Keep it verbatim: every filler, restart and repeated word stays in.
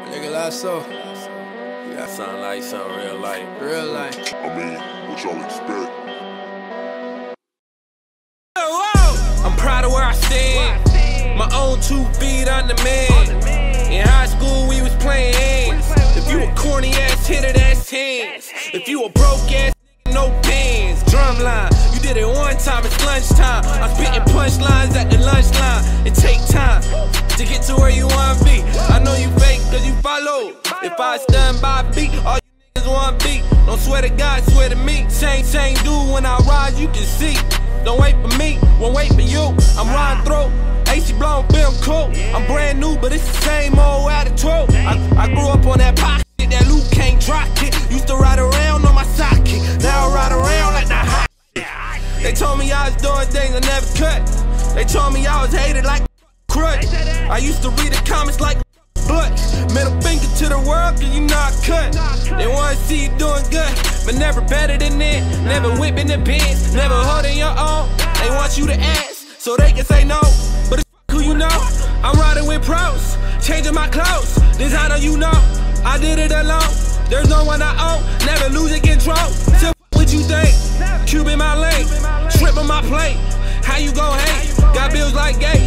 Nigga, like so. Yeah, sound like something real life. Real life. I mean, what y'all expect? I'm proud of where I stand. My own two feet on the man. In high school, we was playing hands. If you a corny ass hitter, that's hands. If you a broke ass nigga, no pants. Drumline, you did it one time, it's lunchtime. I'm spitting punchlines at the lunch line. It take time to get to where you wanna be. I know you fake cause you follow. If I stand by beat, all you niggas want beat. Don't swear to God, swear to me. Same, same dude when I rise, you can see. Don't wait for me, won't wait for you. I'm riding through, A C blown film cool. I'm brand new, but it's the same old attitude. I, I grew up on that pop shit, that Luke can't drop it. Used to ride around on my sidekick, now I ride around like the hot shit. They told me I was doing things I never could. They told me I was hated like crud. I used to read the comments like Butch. Middle finger to the world, cause you know I cut. They wanna see you doing good, but never better than it. Never whipping the pins, never holding your own. They want you to ask, so they can say no. But it's who you know. I'm riding with pros, changing my clothes. Designer, you know, I did it alone. There's no one I own, never lose it control. So what you think? Cube in my lane, shrimp on my plate. How you gon' hate? Got bills like Gates.